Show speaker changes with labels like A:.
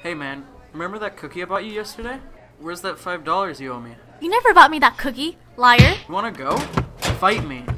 A: Hey man, remember that cookie I bought you yesterday? Where's that $5 you owe me?
B: You never bought me that cookie, liar.
A: You wanna go? Fight me.